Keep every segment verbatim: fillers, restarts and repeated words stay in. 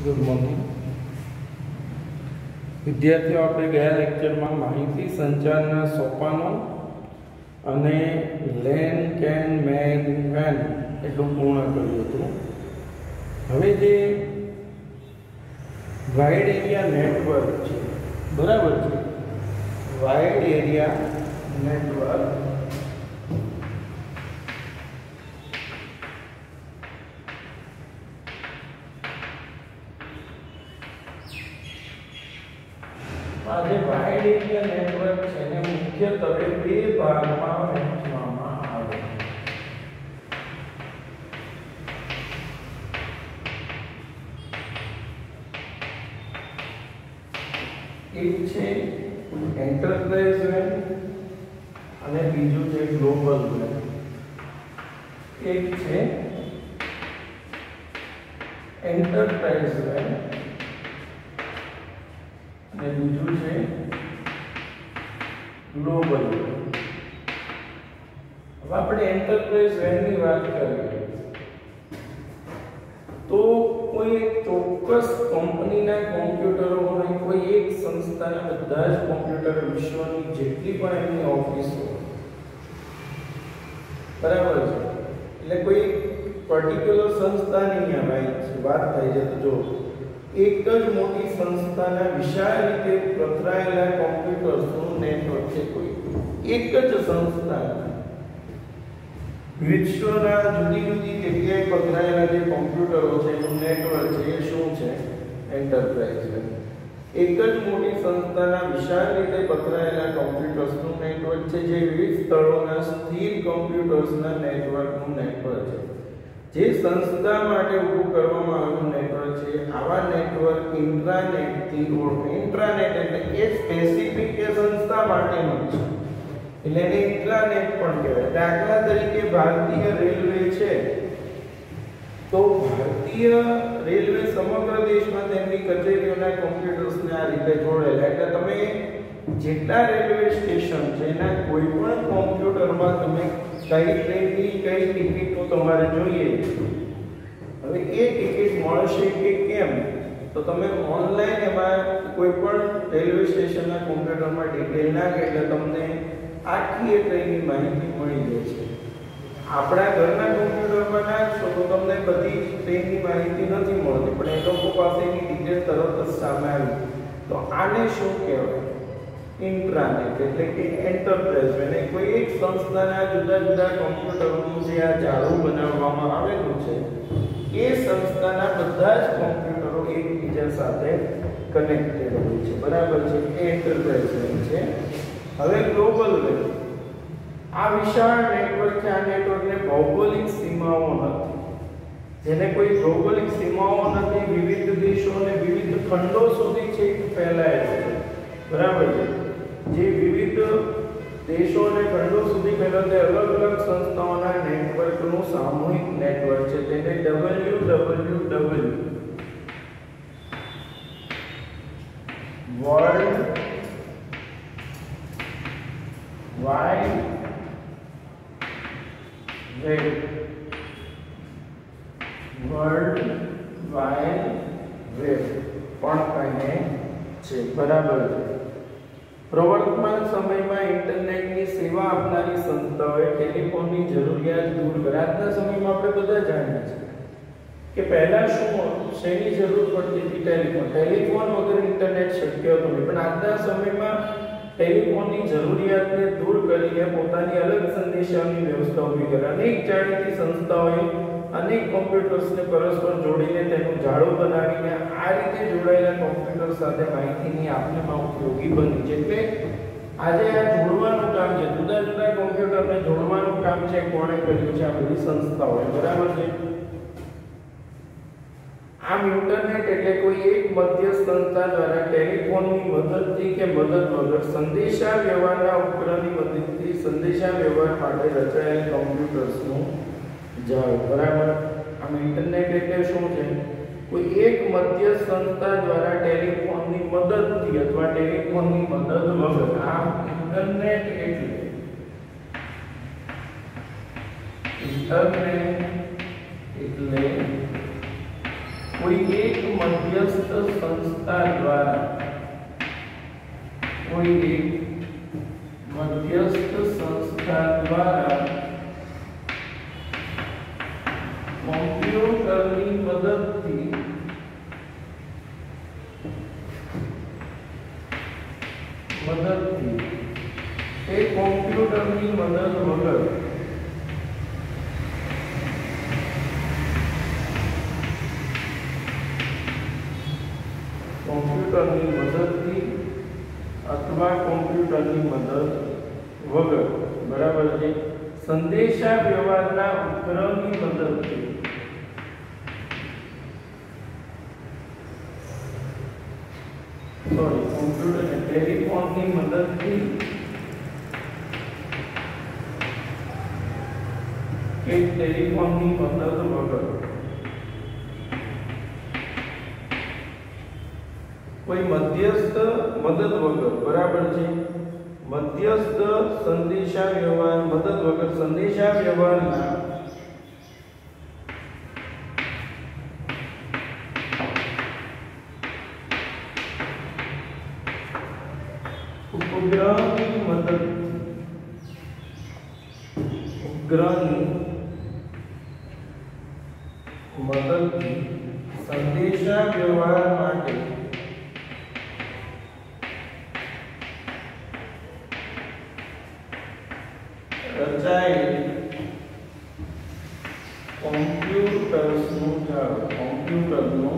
Good morning વિદ્યાર્થીઓ, આપણે ગયા લેક્ચરમાં માહિતી સંચારના સોપાનો અને લેન કેન મેન વેન એટલું પૂર્ણ કર્યું હતું. હવે જે વાઇડ એરિયા નેટવર્ક છે, બરાબર છે, વાઇડ એરિયા નેટવર્ક આ જે વાઇડ એરિયા નેટવર્ક છે એને મુખ્યત્વે બે ભાગમાં વહેંચવામાં આવે છે. એક છે એન્ટરપ્રાઇઝ વેન અને બીજું છે ગ્લોબલ વેન. એક છે એન્ટરપ્રાઇઝ વેન અને બીજું છે ગ્લોબલ. હવે આપણે એન્ટરપ્રાઇઝ વેનની વાત કરીએ તો કોઈ એક ચોક્કસ કંપનીના કોમ્પ્યુટરો હોય, કોઈ એક સંસ્થાના બધા જ કોમ્પ્યુટર, વિશ્વની જેટલી પણ એમની ઓફિસો, બરાબર છે, એટલે કોઈ પર્ટિક્યુલર સંસ્થાની અહીંયા વાત થાય છે તો જો એક જ મોટી સંસ્થાના વિશાળ રીતે પથરાયેલા કોમ્પ્યુટર્સનું નેટવર્ક છે. કોઈ એક જ સંસ્થા વિશ્વના જુદી જુદી જગ્યાએ પથરાયેલા જે કોમ્પ્યુટરો છે એનું નેટવર્ક છે. એ શું છે? એન્ટરપ્રાઇઝ વેન. એક જ મોટી સંસ્થાના વિશાળ રીતે પથરાયેલા કોમ્પ્યુટર્સનું નેટવર્ક છે, જે વિવિધ સ્થળોના સ્થિર કોમ્પ્યુટર્સના નેટવર્કનું નેટવર્ક છે. જે સંસ્થા માટે ઊભું કરવામાં આવેલું નેટવર્ક છે, આવા નેટવર્ક ઇન્ટ્રાનેટથી ઓળખાય. ઇન્ટ્રાનેટ એટલે એ સ્પેસિફિક એ સંસ્થા માટેનું છે, એટલે એને ઇન્ટ્રાનેટ પણ કહેવાય. દાખલા તરીકે ભારતીય રેલવે છે તો ભારતીય રેલવે સમગ્ર દેશમાં તેમની કચેરીઓના કોમ્પ્યુટર્સને આ રીતે જોડેલા. એટલે તમે જેટલા રેલવે સ્ટેશન છે એના કોઈ પણ કોમ્પ્યુટરમાં તમે કઈ ટ્રેનની કઈ ટિકિટો તમારે જોઈએ, હવે એ ટિકિટ મળશે કે કેમ તો તમે ઓનલાઈન એમાં કોઈ પણ રેલવે સ્ટેશનના કોમ્પ્યુટરમાં ડિટેલ નાખે એટલે તમને આખી એ ટ્રેનની માહિતી મળી જાય છે. આપણા ઘરના કોમ્પ્યુટરમાં નાખશો તો તમને બધી ટ્રેનની માહિતી નથી મળતી, પણ એ લોકો પાસેની ડિટેલ તરત જ સામે આવી. તો આને શું કહેવાય? ઇન્ટ્રાનેટ. એટલે કે એન્ટરપ્રાઇઝ વેન. કોઈ એક સંસ્થાના જુદા જુદા કોમ્પ્યુટરોનું જે આ જાળું બનાવવામાં આવેલું છે, એ સંસ્થાના બધા જ કોમ્પ્યુટરો એકબીજા સાથે કનેક્ટેડ હોય છે, બરાબર છે. એ એન્ટરપ્રાઇઝ વેન છે. હવે ગ્લોબલ વેન. આ વિશાળ નેટવર્ક છે. આ નેટવર્કને ભૌગોલિક સીમાઓ નથી, જેને કોઈ ભૌગોલિક સીમાઓ નથી, વિવિધ દેશો અને વિવિધ ખંડો સુધી છે ફેલાયેલો છે, બરાબર છે. જે વિવિધ દેશો અને ખંડો સુધી ફેલાયેલા અલગ અલગ સંસ્થાઓના નેટવર્કનું સામૂહિક નેટવર્ક છે. તેને W W W world wide web world wide web પણ કહે છે, બરાબર છે. પ્રવર્તમાન સમયમાં ઇન્ટરનેટની સેવા આપનારી સંસ્થાઓએ ટેલિફોનની જરૂરિયાત દૂર કરી. આજના સમયમાં આપણે બધા જાણીએ છીએ કે પહેલા શું હતું, શેની જરૂર પડતી હતી? ટેલિફોન. ટેલિફોન વગર ઇન્ટરનેટ શક્ય હતું નહીં, પણ આજના સમયમાં ટેલિફોનની જરૂરિયાતને દૂર કરીને પોતાની અલગ સંદેશાઓની વ્યવસ્થા ઊભી કરી. અનેક જાણીતી સંસ્થાઓએ અનેક કોમ્પ્યુટર્સને પરસ્પર જોડીને તેનું જાળું બનાવીને આ રીતે જોડાયેલા કોમ્પ્યુટર સાથે માહિતીની આપલેમાં ઉપયોગી બની છે. એટલે આજે આ જોડવાનું કામ છે, જુદા જુદા કોમ્પ્યુટરને જોડવાનું કામ છે, કોણે કર્યું છે? આ બધી સંસ્થાઓએ, બરાબર છે. આમ ઇન્ટરનેટ એટલે કોઈ એક મધ્યસ્થ સંસ્થા દ્વારા ટેલિફોનની મદદથી કે મદદ વગર સંદેશા વ્યવહારના ઉપકરણની મદદથી સંદેશા વ્યવહાર માટે રચાયેલ કોમ્પ્યુટર્સનું જાળ, બરાબર. આમ ઇન્ટરનેટ એટલે શું છે? કોઈ એક મધ્યસ્થ સંસ્થા દ્વારા ટેલિફોનની મદદથી અથવા ટેલિફોનની મદદ વગર. આમ ઇન્ટરનેટ એટલે ઇન્ટરનેટ એટલે कोई एक मध्यस्थ संस्था द्वारा कोई एक मध्यस्थ संस्था द्वारा कॉम्प्यूटरनी मददथी मददथी ए कॉम्प्यूटरनी मदद वगर कॉम्प्यूटरनी मददथी अथवा कॉम्प्यूटरनी मदद वगर बराबर है संदेशा व्यवहारना उपकरणनी मददथी सॉरी कंप्यूटर ने टेलीफोन की मदद थी के टेलीफोन की मदद वगर कोई मध्यस्थ मदद वगर बराबर है मध्यस्थ संदेशा व्यवहार मदद वगर संदेशा व्यवहार ना उपग्रह की मदद उपग्रह की मदद संदेशा व्यवहार माटे रचाયેલ કોમ્પ્યુટર્સનું જાળ કોમ્પ્યુટરનો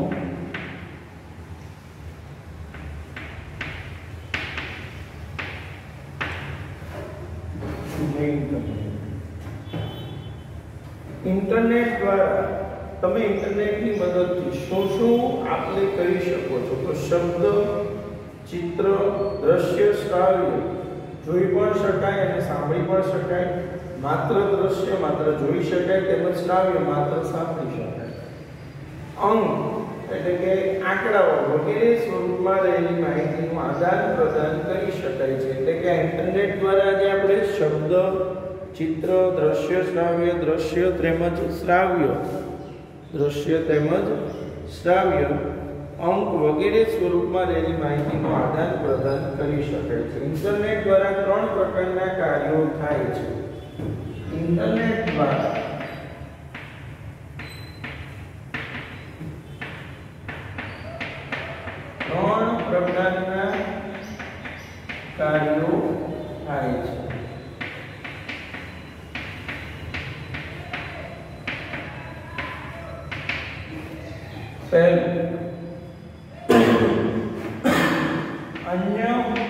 इंटरनेट द्वारा તમે ઇન્ટરનેટની મદદથી શું શું આપણે કરી શકો છો તો શબ્દ ચિત્ર દ્રશ્ય શ્રાવ્ય જોઈ પણ શકાય અને સાંભળી પણ શકાય માત્ર દ્રશ્ય માત્ર જોઈ શકાય તેમજ શ્રાવ્ય માત્ર સાંભળી શકાય અંક એટલે કે આંકડાઓ વગેરે સ્વરૂપમાં રહેલી માહિતીનું આદાન પ્રદાન કરી શકાય છે એટલે કે ઇન્ટરનેટ દ્વારા જે આપણે શબ્દ ચિત્ર દ્રશ્ય શ્રાવ્ય દ્રશ્ય તેમજ શ્રાવ્ય દ્રશ્ય તેમજ શ્રાવ્ય अंक वगैरह स्वरूप में રહેલી માહિતીનું આદાન પ્રદાન કરી શકાય છે ઇન્ટરનેટ દ્વારા ત્રણ પ્રકારના કાર્યો થાય છે ઇન્ટરનેટ દ્વારા ત્રણ પ્રકારના કાર્યો થાય છે પહેલું अन्य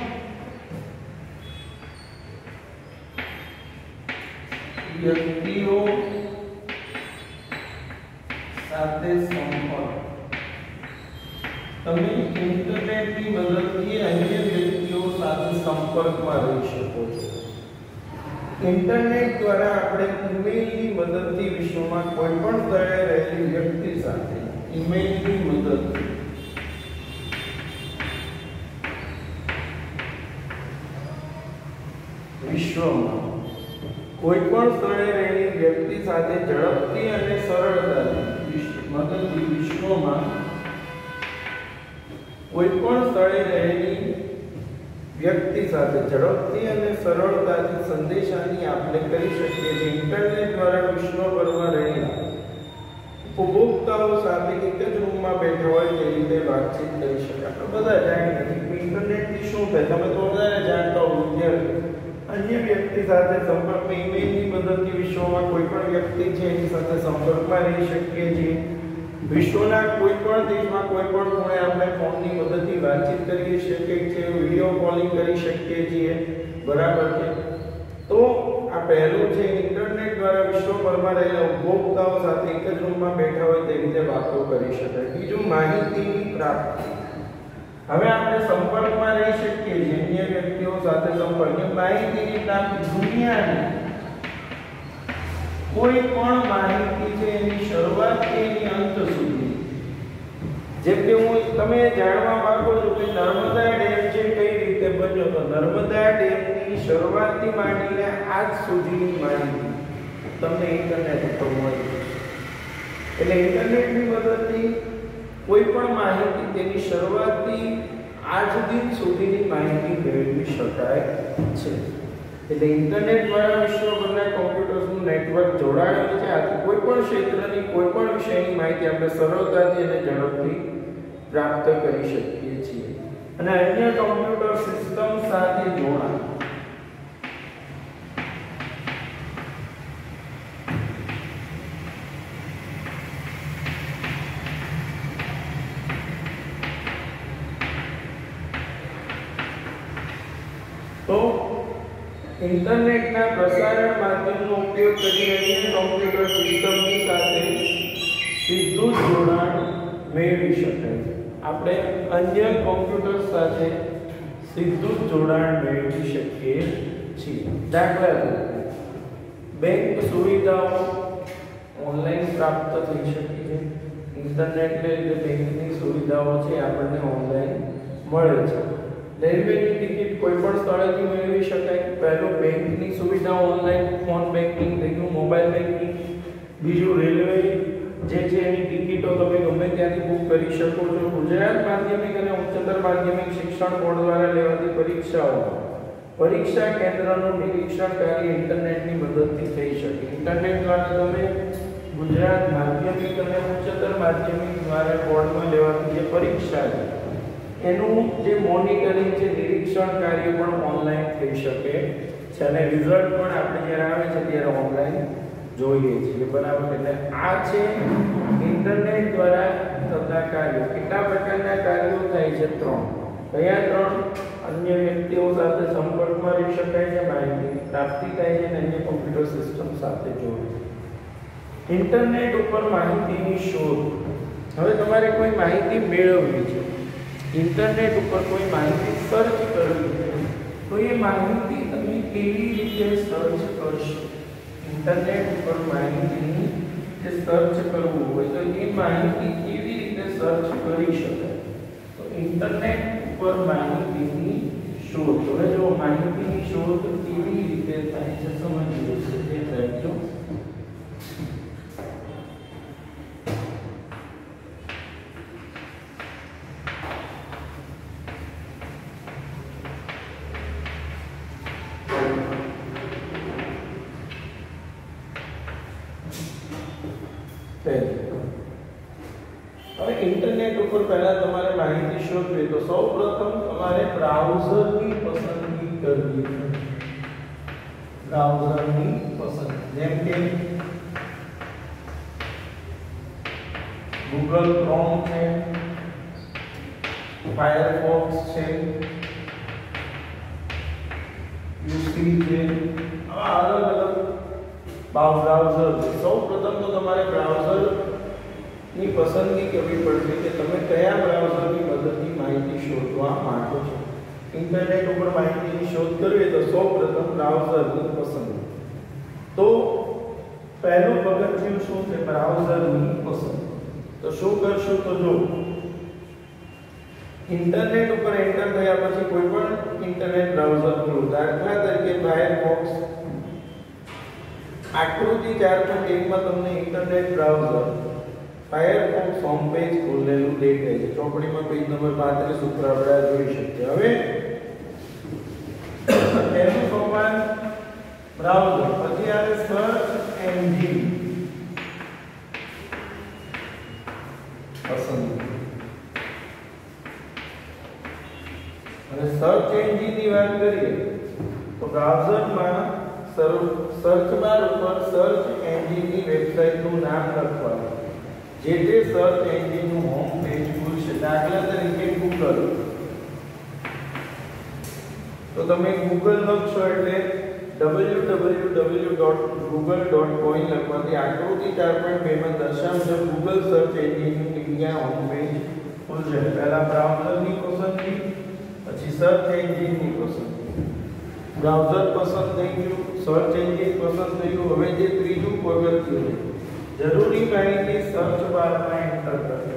व्यक्तियों साथे संपर्क તમે ઇન્ટરનેટની મદદથી અન્ય વ્યક્તિઓ સાથે સંપર્કમાં રહી શકો છો ઇન્ટરનેટ દ્વારા આપણે ઈમેલની મદદથી વિશ્વમાં કોઈ પણ સ્થળે રહેલી વ્યક્તિ સાથે ઈમેલની મદદથી વિશ્વમાં કોઈ પણ સ્થળે રહેલી વ્યક્તિ સાથે ઝડપથી અને સરળતાથી મદદથી વિશ્વમાં કોઈ પણ સ્થળે રહેલી વ્યક્તિ સાથે ઝડપથી અને સરળતાથી સંદેશાની આપણે કરી શકીએ છીએ ઇન્ટરનેટ દ્વારા વિશ્વભરમાં રહેલા ઉપભોક્તાઓ સાથે એક જ રૂમમાં બેઠા હોય તે રીતે વાતચીત કરી શકાય આપણે બધા જાણીએ છીએ કે ઇન્ટરનેટથી શું થાય તમે તો વધારે જાણતા હો વિદ્યાર્થી अन्य व्यक्ति સાથે સંપર્કમાં ઈમેલની મદદથી વિશ્વમાં કોઈ પણ વ્યક્તિ છે એની સાથે સંપર્કમાં રહી શકીએ છીએ વિશ્વના કોઈ પણ દેશમાં કોઈ પણ ખૂણે આપણે ફોનની મદદથી વાતચીત કરી શકીએ છીએ વિડિયો કોલિંગ કરી શકીએ છીએ બરાબર છે તો આ પહેલું છે ઇન્ટરનેટ દ્વારા વિશ્વભરમાં રહેલા ઉપભોક્તાઓ સાથે એક જ રૂમમાં બેઠા હોય તે રીતે વાતો કરી શકાય બીજું માહિતીની પ્રાપ્તિ હવે આપણે સંપર્કમાં રહી શકીએ છીએ અન્ય વ્યક્તિઓ સાથે સંપર્ક માહિતીની પ્રાપ્તિ દુનિયાની કોઈ પણ માહિતી છે એની શરૂઆતથી એની અંત સુધી જેમ કે હું તમે જાણવા માંગો છો કે નર્મદા ડેમ છે કઈ રીતે બન્યો તો નર્મદા ડેમની શરૂઆતથી માંડીને આજ સુધીની માહિતી તમને ઇન્ટરનેટ ઉપર મળી એટલે ઇન્ટરનેટની મદદથી કોઈ પણ માહિતી તેની શરૂઆતથી આજ દિન સુધીની માહિતી મેળવી શકાય છે. એટલે ઇન્ટરનેટ દ્વારા વિશ્વભરના કોમ્પ્યુટર્સનું નેટવર્ક જોડાયેલું છે. આથી કોઈ પણ ક્ષેત્રની કોઈ પણ વિષયની માહિતી આપણે સરળતાથી અને ઝડપથી પ્રાપ્ત કરી શકીએ છીએ. અને અન્ય કોમ્પ્યુટર સિસ્ટમ સાથે જોડાણ તો ઇન્ટરનેટના પ્રસારણ માધ્યમનો ઉપયોગ કરીને અન્ય કોમ્પ્યુટર સિસ્ટમની સાથે સીધું જોડાણ મેળવી શકાય છે. આપણે અન્ય કોમ્પ્યુટર સાથે સીધું જોડાણ મેળવી શકીએ છીએ. દાખલા તરીકે બેંક સુવિધાઓ ઓનલાઈન પ્રાપ્ત થઈ શકે છે. ઇન્ટરનેટને લીધે બેંકની સુવિધાઓ છે આપણને ઓનલાઈન મળે છે. રેલવેની ટિકિટ કોઈ પણ સ્થળેથી મેળવી શકાય. પહેલું બેંકની સુવિધા ઓનલાઈન ફોન બેંકિંગ થઈ ગયું, મોબાઈલ બેંકિંગ. બીજું રેલવે જે છે એની ટિકિટો તમે ગમે ત્યાંથી બુક કરી શકો છો. ગુજરાત માધ્યમિક અને ઉચ્ચતર માધ્યમિક શિક્ષણ બોર્ડ દ્વારા લેવાતી પરીક્ષાઓ પરીક્ષા કેન્દ્રનું નિરીક્ષણ કરી ઇન્ટરનેટની મદદથી થઈ શકે. ઇન્ટરનેટ દ્વારા તમે ગુજરાત માધ્યમિક અને ઉચ્ચતર માધ્યમિક દ્વારા બોર્ડમાં લેવાતી જે પરીક્ષા છે એનું જે મોનિટરિંગ છે, નિરીક્ષણ કાર્ય પણ ઓનલાઈન થઈ શકે છે અને રિઝલ્ટ પણ આપણે જ્યારે આવે છે ત્યારે ઓનલાઈન જોઈએ છીએ. બરાબર. એટલે આ છે ઇન્ટરનેટ દ્વારા થતા કાર્યો. કેટલા પ્રકારના કાર્યો થાય છે? ત્રણ. કયા ત્રણ? અન્ય વ્યક્તિઓ સાથે સંપર્કમાં રહી શકાય છે, માહિતી પ્રાપ્તિ થાય છે અને અન્ય કોમ્પ્યુટર સિસ્ટમ સાથે જોડાય. ઇન્ટરનેટ ઉપર માહિતીની શોધ. હવે તમારે કોઈ માહિતી મેળવવી છે, ઇન્ટરનેટ ઉપર કોઈ માહિતી સર્ચ કરવી છે, તો એ માહિતી તમે કેવી રીતે સર્ચ કરશો? ઇન્ટરનેટ ઉપર માહિતીની જે સર્ચ કરવું હોય તો એ માહિતી કેવી રીતે સર્ચ કરી શકાય? તો ઇન્ટરનેટ ઉપર માહિતીની શોધ. હવે જો માહિતીની શોધ કેવી રીતે થાય છે સમજીએ છીએ. તે રાખજો. હવે ઇન્ટરનેટ ઉપર પહેલા તમારે માહિતી શોધવી તો સૌપ્રથમ તમારે બ્રાઉઝરની પસંદગી કરવી પડે. બ્રાઉઝરની પસંદગી જેમ કે Google Chrome છે, Firefox છે, યુસી છે, આવા અલગ અલગ બ્રાઉઝર છે. સૌપ્રથમ તો તમારે બ્રાઉઝર ની પસંદગી કરવી પડશે કે તમે કયા બ્રાઉઝરની મદદથી માહિતી શોધવા માંગો છો. ઇન્ટરનેટ ઉપર માહિતીની શોધ કરવી તો સૌપ્રથમ બ્રાઉઝરની પસંદગી. તો પહેલું પગથિયું શું છે? બ્રાઉઝરની પસંદગી. તો શું કરશું? તો જો ઇન્ટરનેટ ઉપર એન્ટર થયા પછી કોઈ પણ ઇન્ટરનેટ બ્રાઉઝર ખોલો. દાખલા તરીકે ફાયરફોક્સ. આકૃતિ ચાર પોઈન્ટ એક માં તમને internet browser Firefox home page ખોલેલું દેખાય છે. ચોપડીમાં પેજ નંબર પાંત્રીસ ઉપર આપણે જોઈ શકીએ. હવે એનું સોપાન બ્રાઉઝર, પછી આવે સર્ચ એન્જિન પસંદ. અને સર્ચ એન્જિનની વાત કરીએ તો બ્રાઉઝરમાં સર્ચ બાર ઉપર સર્ચ એન્જિનની વેબસાઇટનું નામ લખવાનું. જે તે સર્ચ એન્જિનનું હોમ પેજ ખુલશે. દાખલા તરીકે ગૂગલ. તો તમે ગૂગલ લખશો એટલે W W W dot Google dot co in લખવાથી આકૃતિ ચાર પોઈન્ટ બે માં દર્શાવ્યું છે ગૂગલ સર્ચ એન્જિનનું ઇન્ડિયા હોમ પેજ ખુલશે. પહેલા બ્રાઉઝરની પસંદગી, પછી સર્ચ એન્જિનની પસંદગી. બ્રાઉઝર પસંદ થઈ ગયું, સર્ચ એન્જિન પસંદ થઈ ગયું. હવે જે ત્રીજું પગથિયું છે, જરૂરી માહિતી સર્ચ બારમાં એન્ટર કરવી.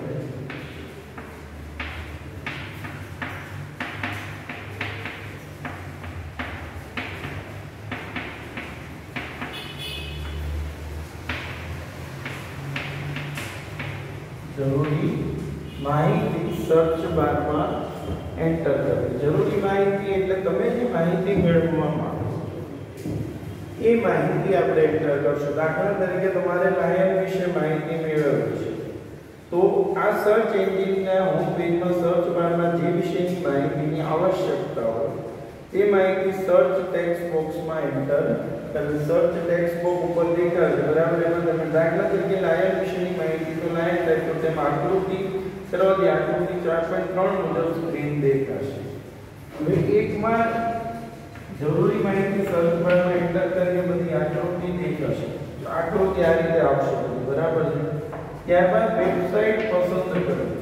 જરૂરી માહિતી સર્ચ બારમાં એન્ટર કરવી. જરૂરી માહિતી એટલે તમે જે માહિતી મેળવવા માંગો એ માહિતી આપણે એન્ટર કરશો. દાખલા તરીકે તમારે લાયન વિશે માહિતી મેળવવી છે તો આ સર્ચ એન્જિનના હોમ પેજમાં સર્ચ બારમાં જે વિશેની માહિતીની આવશ્યકતા હોય તે માહિતી સર્ચ ટેક્સ્ટ બોક્સમાં એન્ટર કરવી. સર્ચ ટેક્સ્ટ બોક્સ ઉપર દેખાશે બરાબર. એમાં તમે દાખલા તરીકે લાયન વિશેની માહિતી તો લાયન ટાઈપ કરો તેમ આકૃતિ કરવાથી આકૃતિ ચાર પોઈન્ટ ત્રણ મુજબ સ્ક્રીન દેખાશે. હવે એકમાં જરૂરી માહિતી સર્ચ બારમાં એન્ટર કરીને બધી આકૃતિ દેખાશે. આકૃતિ આ રીતે આવશે બરાબર છે. ત્યારબાદ વેબસાઇટ પસંદ કરવી.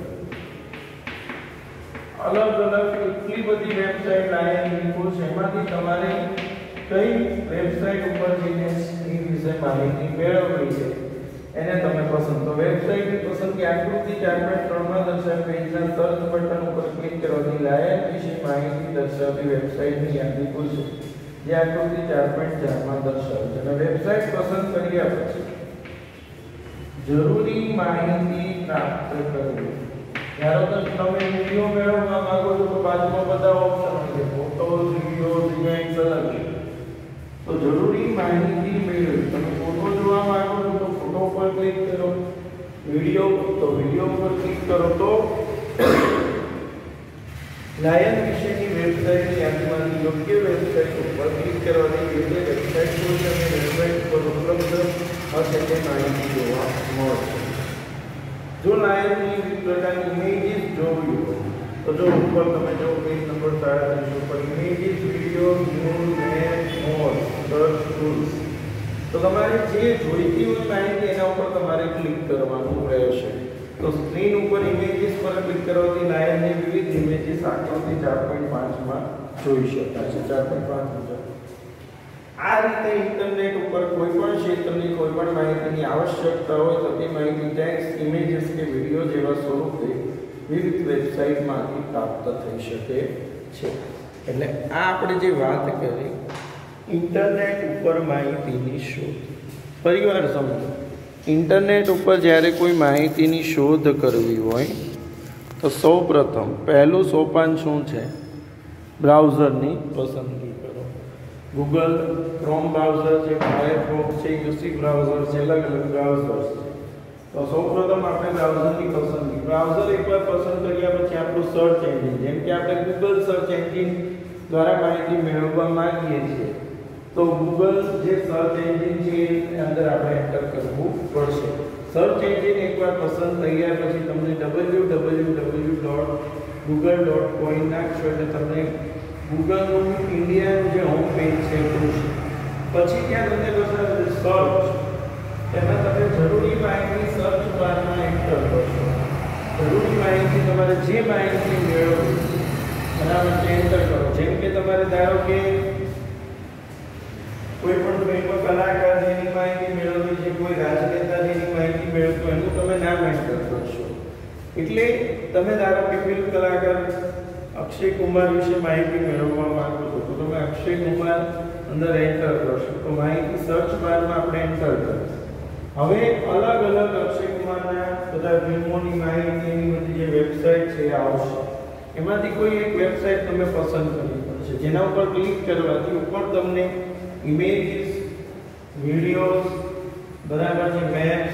અલગ અલગ કેટલી બધી વેબસાઇટ લાયન લિંકો છે એમાંથી તમારે કઈ વેબસાઇટ ઉપર જઈને એ વિશે માહિતી મેળવવી છે એને તમે પસંદ કરો. વેબસાઇટની પસંદગી આકૃતિ ચાર પોઈન્ટ ત્રણ માં દર્શાવેલ પેજના સર્ચ બટન ઉપર ક્લિક કરવાથી લાયન વિશે માહિતી દર્શાવતી વેબસાઇટની યાદી ખુલશે જે આકૃતિ ચાર પોઈન્ટ ચાર માં દર્શાવે છે. અને વેબસાઇટ પસંદ કર્યા પછી જરૂરી માહિતી પ્રાપ્ત કરવી. ધારો કે તમે વિડિયો મેળવવા માંગો છો તો બાજુમાં બધા ઓપ્શન છે ફોટોઝ, વિડિયોઝ, ઇવેન્ટ્સ અલગ. તો જરૂરી માહિતી મેળવી. તમે ફોટો જોવા માંગો છો તો ફોટો પર ક્લિક કરો, વિડિયો તો વિડિયો પર ક્લિક કરો. તો લાયન વિશેની વેબસાઇટની યાદીમાંથી યોગ્ય વેબસાઇટ ઉપર ક્લિક કરવાથી યોગ્ય વેબસાઇટ કોઈ તમે વેબસાઇટ પર ઉપલબ્ધ હશે તે માહિતી જોવા મળશે. જો લાયનની વિવિધ પ્રકારની ઇમેજીસ જોવી હોય તો જો ઉપર તમે જો પેજ નંબર સાડત્રીસ ઉપર images, video, news, map, more, search tools. તો તમારે જે જોઈતી હોય માહિતી એના ઉપર તમારે ક્લિક કરવાનું રહેશે. તો સ્ક્રીન ઉપર ઇમેજીસ પર ક્લિક કરવાથી લાયનની વિવિધ ઇમેજીસ આકૃતિ ચાર પોઈન્ટ પાંચ માં જોઈ શકાય છે. ચાર પોઈન્ટ પાંચ મુજબ આ રીતે ઇન્ટરનેટ ઉપર કોઈ પણ ક્ષેત્રની કોઈ પણ માહિતીની આવશ્યકતા હોય તો તે માહિતી ટેક્સ્ટ, ઇમેજીસ કે વિડિયો જેવા સ્વરૂપે વિવિધ વેબસાઇટમાંથી પ્રાપ્ત થઈ શકે છે. એટલે આ આપણે જે વાત કરી ઇન્ટરનેટ ઉપર માહિતીની શોધ. પરિવાર સમજો, ઇન્ટરનેટ ઉપર જ્યારે કોઈ માહિતીની શોધ કરવી હોય તો સૌપ્રથમ પહેલું સોપાન શું છે? બ્રાઉઝરની પસંદગી કરો. ગૂગલ ક્રોમ બ્રાઉઝર છે, ફાયરફોક્સ છે, યુસી બ્રાઉઝર છે, અલગ અલગ બ્રાઉઝર્સ છે. તો સૌપ્રથમ આપણે બ્રાઉઝરની પસંદગી. બ્રાઉઝર એકવાર પસંદ કર્યા પછી આપણું સર્ચ એન્જિન, જેમ કે આપણે ગૂગલ સર્ચ એન્જિન દ્વારા માહિતી મેળવવા માંગીએ છીએ તો ગૂગલ જે સર્ચ એન્જિન છે એની અંદર આપણે એન્ટર કરવું પડશે. સર્ચ એન્જિન એકવાર પસંદ થયા પછી તમને W W W dot Google dot co in નાખશો એટલે તમને ગૂગલનું ઇન્ડિયાનું જે હોમ પેજ છે ખુલશે. પછી ત્યાં તમને બતાવે સર્ચ, તેમાં તમે જરૂરી માહિતી સર્ચ બારમાં એન્ટર કરશો. જરૂરી માહિતી તમારે જે માહિતી મેળવવી બરાબર તે એન્ટર કરો. જેમ કે તમારે ધારો કે કોઈ પણ ફિલ્મ કલાકાર જેની માહિતી મેળવવી છે, કોઈ રાજનેતા જેની માહિતી મેળવવી એનું તમે નામ એન્ટર કરશો. એટલે તમે ધારો કે ફિલ્મ કલાકાર અક્ષય કુમાર વિશે માહિતી મેળવવા માંગો છો તો તમે અક્ષય કુમાર અંદર એન્ટર કરશો તો માહિતી સર્ચ બારમાં આપણે એન્ટર કરીશું. હવે અલગ અલગ અક્ષય કુમારના બધા ફિલ્મોની માહિતીની બધી જે વેબસાઇટ છે આવશે. એમાંથી કોઈ એક વેબસાઇટ તમે પસંદ કરવી પડશે, જેના ઉપર ક્લિક કરવાથી ઉપર તમને ઇમેજીસ, વિડિયોઝ બરાબર છે, મેપ્સ,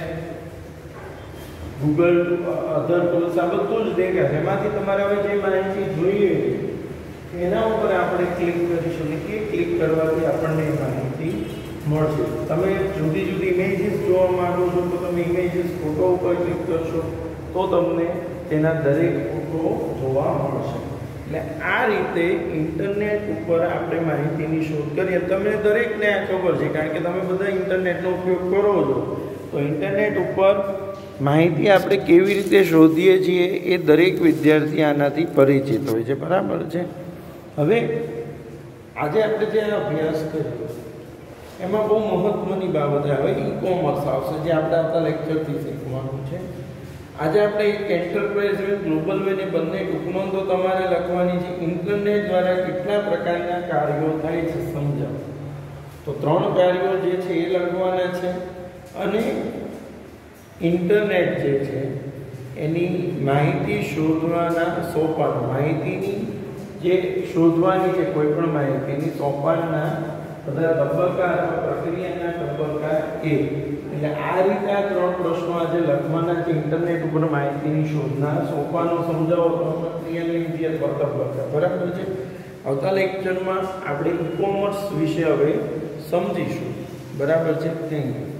ગૂગલ અધર ટૂલ્સ આ બધું જ દેખાશે. એમાંથી તમારે હવે જે માહિતી જોઈએ એના ઉપર આપણે ક્લિક કરીશું ને એ ક્લિક કરવાથી આપણને માહિતી મળશે. તમે જુદી જુદી ઇમેજીસ જોવા માંગો છો તો તમે ઇમેજીસ ફોટો ઉપર ક્લિક કરશો તો તમને તેના દરેક ફોટો જોવા મળશે. એટલે આ રીતે ઇન્ટરનેટ ઉપર આપણે માહિતીની શોધ કરીએ. તમને દરેકને આ ખબર છે કારણ કે તમે બધા ઇન્ટરનેટનો ઉપયોગ કરો છો. તો ઇન્ટરનેટ ઉપર માહિતી આપણે કેવી રીતે શોધીએ છીએ એ દરેક વિદ્યાર્થી આનાથી પરિચિત હોય છે બરાબર છે. હવે આજે આપણે જે અભ્યાસ કર્યો એમાં બહુ મહત્વની બાબત આવે ઈ કોમર્સ આવશે જે આપણે આપણા લેક્ચરથી શીખવાનું છે. આજે આપણે એક એન્ટરપ્રાઇઝ વે, ગ્લોબલ વે ને બંને ટૂંકનોંધો તમારે લખવાની છે. ઇન્ટરનેટ દ્વારા કેટલા પ્રકારના કાર્યો થાય છે સમજાવો. તો ત્રણ કાર્યો જે છે એ લખવાના છે અને ઇન્ટરનેટ જે છે એની માહિતી શોધવાના સોપાન, માહિતીની જે શોધવાની છે કોઈ પણ માહિતીની સોપાનના બધા તબક્કા અથવા પ્રક્રિયાના તબક્કા એ. એટલે આ રીતે આ ત્રણ પ્રશ્નો આજે લખવાના છે. ઇન્ટરનેટ ઉપર માહિતીની શોધના સોપાનો સમજાવો તો પ્રક્રિયાની જે તબક્કા. બરાબર છે. આવતા લેક્ચરમાં આપણે ઈ કોમર્સ વિશે હવે સમજીશું. બરાબર છે. Thank you.